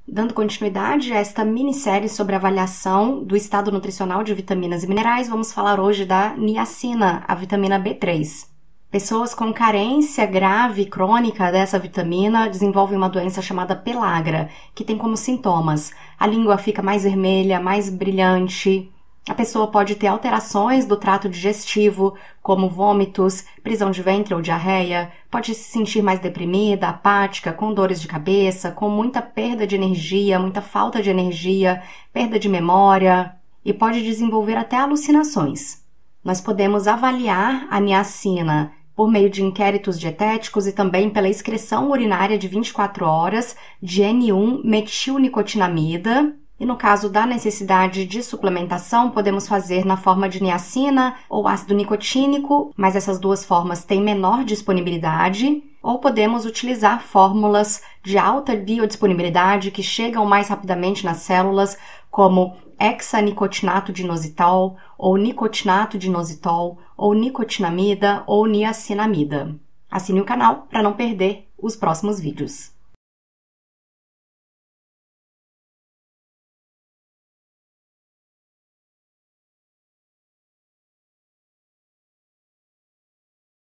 Dando continuidade a esta minissérie sobre a avaliação do estado nutricional de vitaminas e minerais, vamos falar hoje da niacina, a vitamina B3. Pessoas com carência grave e crônica dessa vitamina desenvolvem uma doença chamada pellagra, que tem como sintomas: a língua fica mais vermelha, mais brilhante. A pessoa pode ter alterações do trato digestivo, como vômitos, prisão de ventre ou diarreia, pode se sentir mais deprimida, apática, com dores de cabeça, com muita perda de energia, muita falta de energia, perda de memória e pode desenvolver até alucinações. Nós podemos avaliar a niacina por meio de inquéritos dietéticos e também pela excreção urinária de 24 horas de N1-metilnicotinamida. E no caso da necessidade de suplementação, podemos fazer na forma de niacina ou ácido nicotínico, mas essas duas formas têm menor disponibilidade. Ou podemos utilizar fórmulas de alta biodisponibilidade que chegam mais rapidamente nas células, como hexanicotinato de inositol, ou nicotinato de inositol, ou nicotinamida ou niacinamida. Assine o canal para não perder os próximos vídeos.